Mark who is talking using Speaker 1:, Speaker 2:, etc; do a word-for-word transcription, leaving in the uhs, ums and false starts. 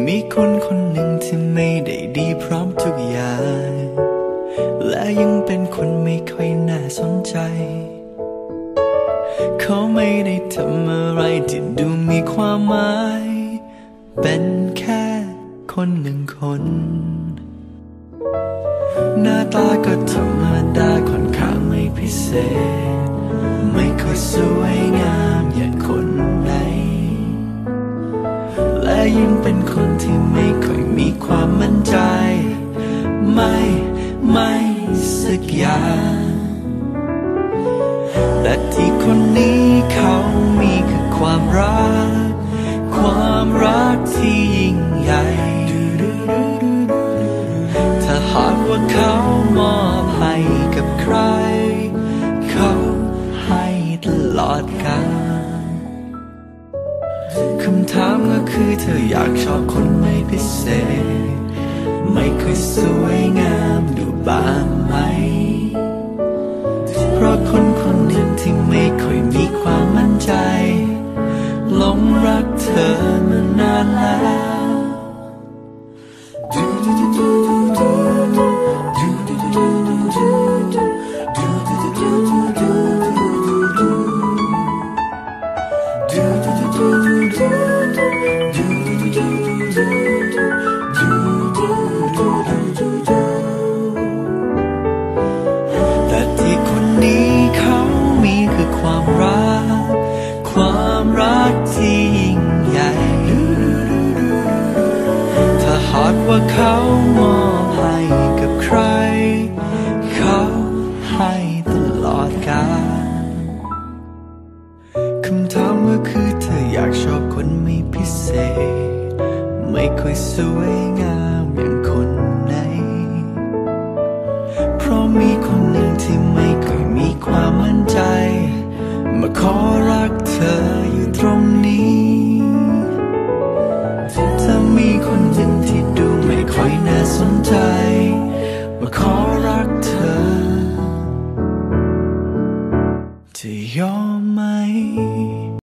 Speaker 1: มีคนคนหนึ่งที่ไม่ได้ดีพร้อมทุกอย่างและยังเป็นคนไม่ค่อยน่าสนใจเขาไม่ได้ทำอะไรที่ดูมีความหมายเป็นแค่คนหนึ่งคนหน้าตาก็ธรรมดาค่อนข้างไม่พิเศษไม่ค่อยสวยงามอย่างคนไหนและยิ่งเป็นคนที่ไม่ค่อยมีความมั่นใจไม่ไม่สักอย่างแต่ที่คนนี้เขามีคือความรักความรักที่ยิ่งใหญ่ถ้าหากว่าเขามอบให้กับใครเขาให้ตลอดกาลคำถามก็คือเธออยากชอบคนไม่พิเศษไม่ค่อยสวยงามดูบ้างไหมเพราะคนคนหนึ่งที่ไม่ค่อยมีความมั่นใจหลงรักเธอมานานแล้วแต่ที่คนนี้เขามีคือความรักความรักที่ยิ่งใหญ่ถ้าหากว่าเขามอบให้กับใครเขาให้ตลอดกาลคำถามก็คือเธออยากชอบคนไม่พิเศษไม่ค่อยสวย